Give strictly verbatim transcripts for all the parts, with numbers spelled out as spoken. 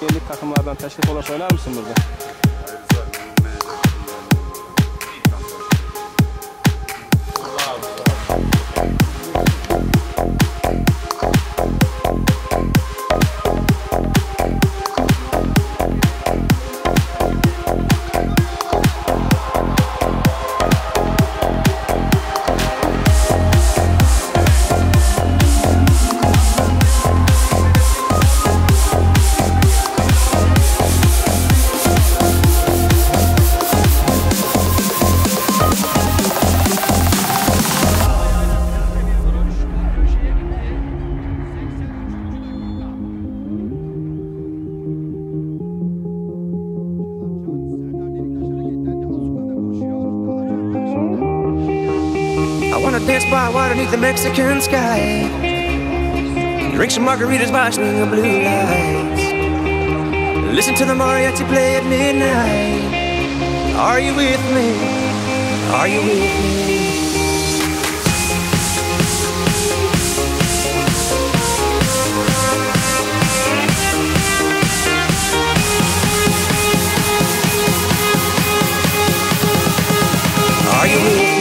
Birlik takımlardan teşrif olursa oynar mısın burada? I wanna dance by water beneath the Mexican sky, drink some margaritas by swing of blue lights, listen to the mariachi play at midnight. Are you with me? Are you with me? Are you with me?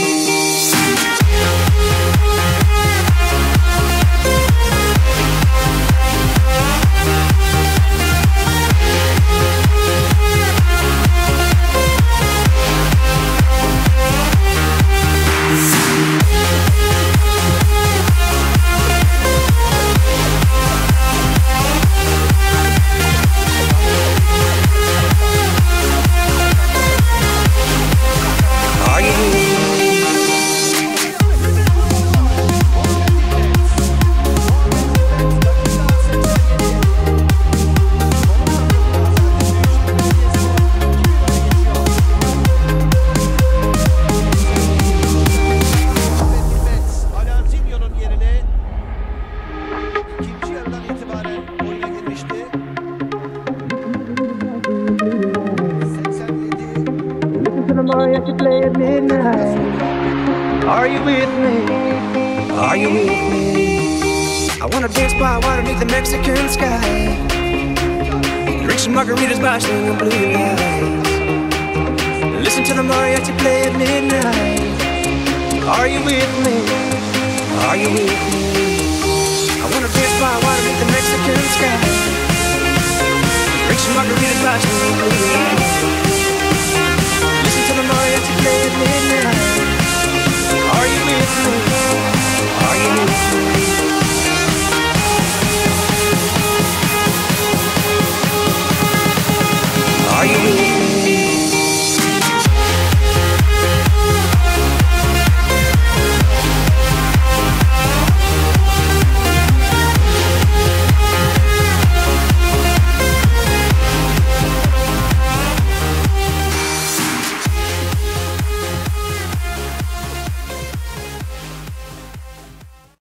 To play at midnight. Are you with me? Are you with me? I wanna dance by water beneath the Mexican sky, drink some margaritas by swing of blue lights, listen to the mariachi play at midnight. Are you with me? Are you with me? I wanna dance by water beneath the Mexican sky, drink some margaritas by swing of blue lights, listen to the mariachi play at midnight.